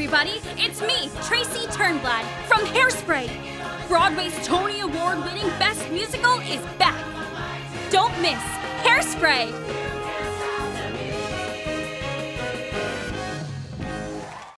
everybody! It's me, Tracy Turnblad, from Hairspray! Broadway's Tony Award-winning Best Musical is back! Don't miss Hairspray!